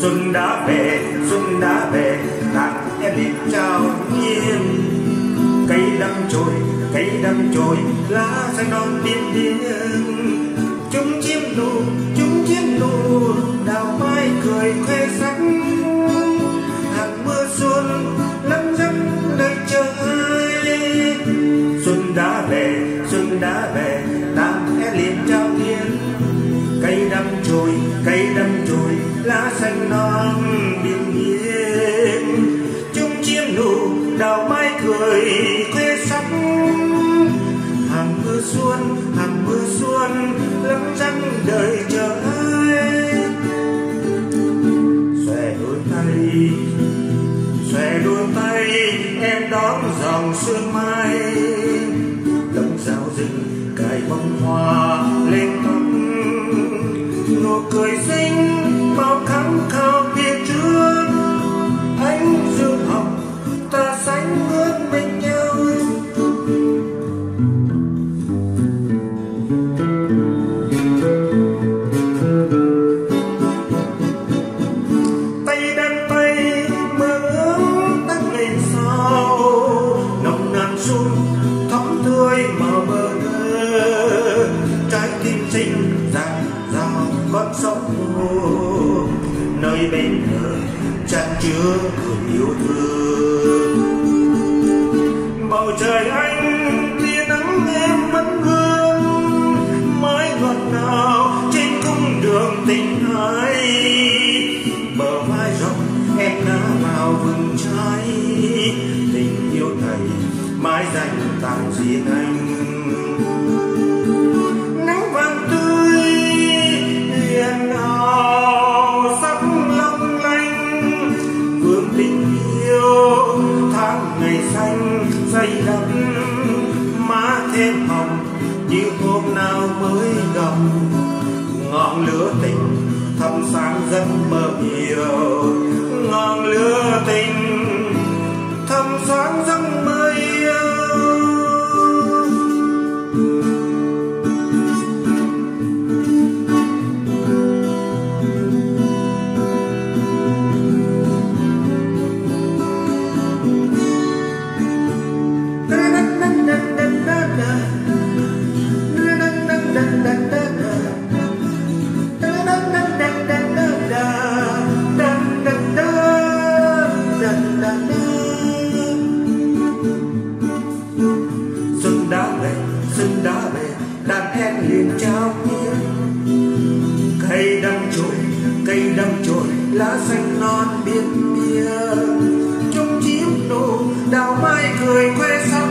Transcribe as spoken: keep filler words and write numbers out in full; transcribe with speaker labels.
Speaker 1: Xuân đã về, xuân đã về, tặng em liệt trao nghiêng. Cây đâm chồi, cây đâm chồi, lá xanh non điên điên. Chúng chim nụ, chúng chim nụ, đào mai cười khoe sắc. Hạt mưa xuân lắm rắc nơi trời. Xuân đã về, xuân đã về, tặng em liệt trao nghiêng. Cây đâm chồi, cây đâm chồi, lá xanh non điên điên. Chúng chim nụ, đào mai cười khoe sắc. Hàng mưa xuân, hàng mưa xuân lắm răng đời chờ ai. Xòe đôi tay, xòe đôi tay, em đón dòng sương mai. Lấm rau rừng cài bông hoa lên tóc. Nụ cười xinh bao khát khao phía trước. Anh dương hồng ta sánh bước bên nhau. Tay đan tay mơ ước tắt lên sau. Nồng nàn xuân thắm tươi mờ mờ thơ. Trái tim xinh dạt dào con sông nơi bên bờ chan chứa yêu thương. Bầu trời anh tia nắng em vẫn hương. Mái ngọt ngào trên cung đường tình ái. Bờ vai rộng em ngã vào vườn trái. Tình yêu thầy mãi dành tặng riêng anh. Nắng vàng tươi huyền ảo sắc long lanh. Vương tình yêu tháng ngày xanh dày đặc. Má thêm hồng như hôm nào mới gặp. Ngọn lửa tình thắp sáng rất mơ yêu. Ngọn lửa tình thắp sáng rất mơ yêu. Xuân đã về, xuân đã về, đàn em liền trao nghiêng. Cây đâm chồi, cây đâm chồi, lá xanh non biên bia. Chúng chim nụ, đào mai cười khoe sắc.